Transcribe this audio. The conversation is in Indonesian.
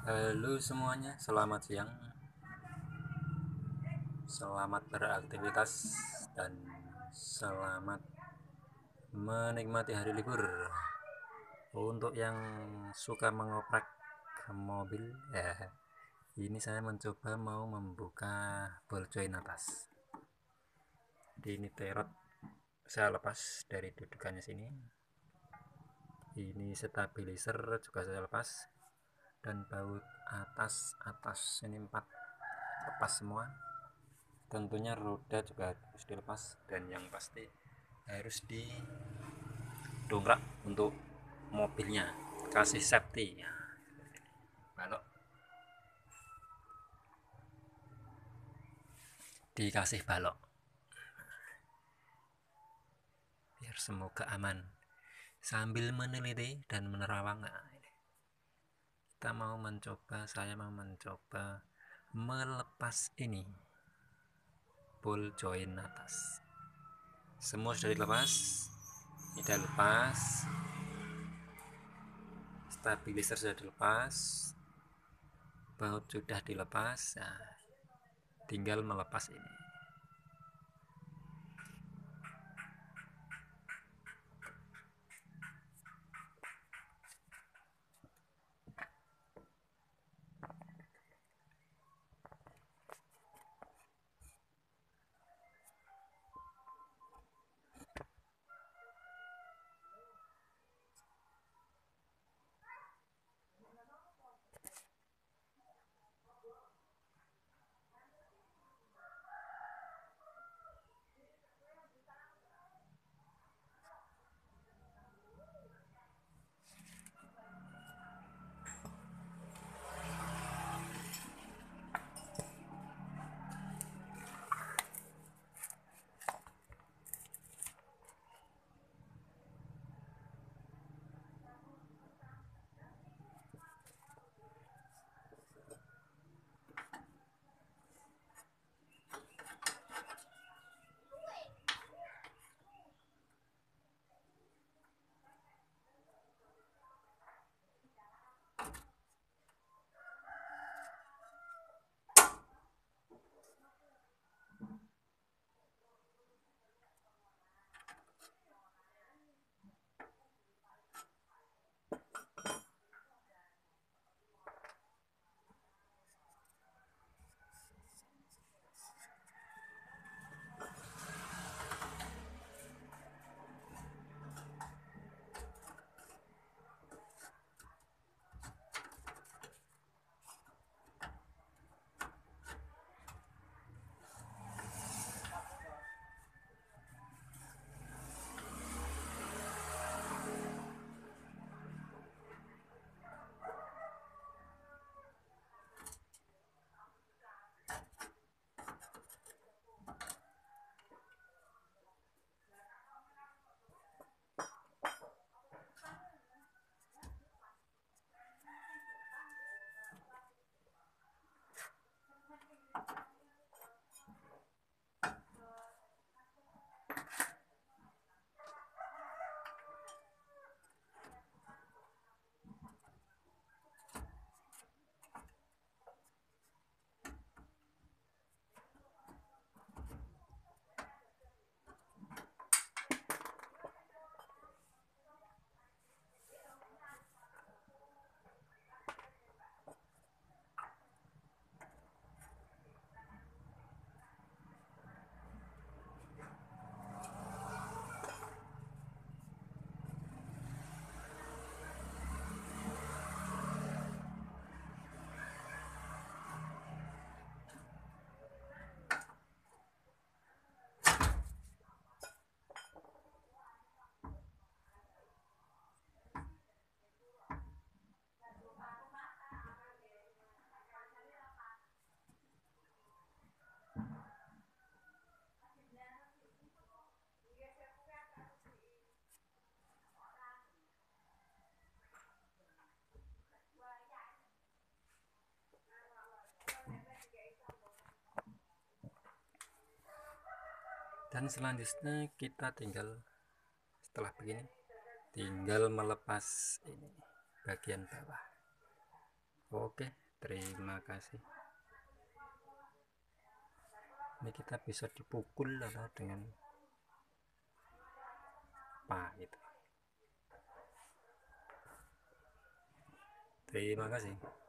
Halo semuanya, selamat siang. Selamat beraktivitas dan selamat menikmati hari libur. Untuk yang suka mengoprak mobil, ini saya mencoba mau membuka ball joint atas. Ini terot saya lepas dari dudukannya sini. Ini stabilizer juga saya lepas, dan baut atas ini 4 lepas semua. Tentunya roda juga harus dilepas, dan yang pasti harus didongkrak untuk mobilnya, kasih safety ya. Balok dikasih balok biar semoga aman, sambil meneliti dan menerawang. Saya mau mencoba melepas ini ball joint atas. Semua sudah dilepas, ini sudah lepas, stabilizer sudah dilepas, baut sudah dilepas. Nah, tinggal melepas ini. Dan selanjutnya kita setelah begini tinggal melepas ini bagian bawah. Oke, terima kasih. Ini kita bisa dipukul atau dengan apa gitu. Terima kasih.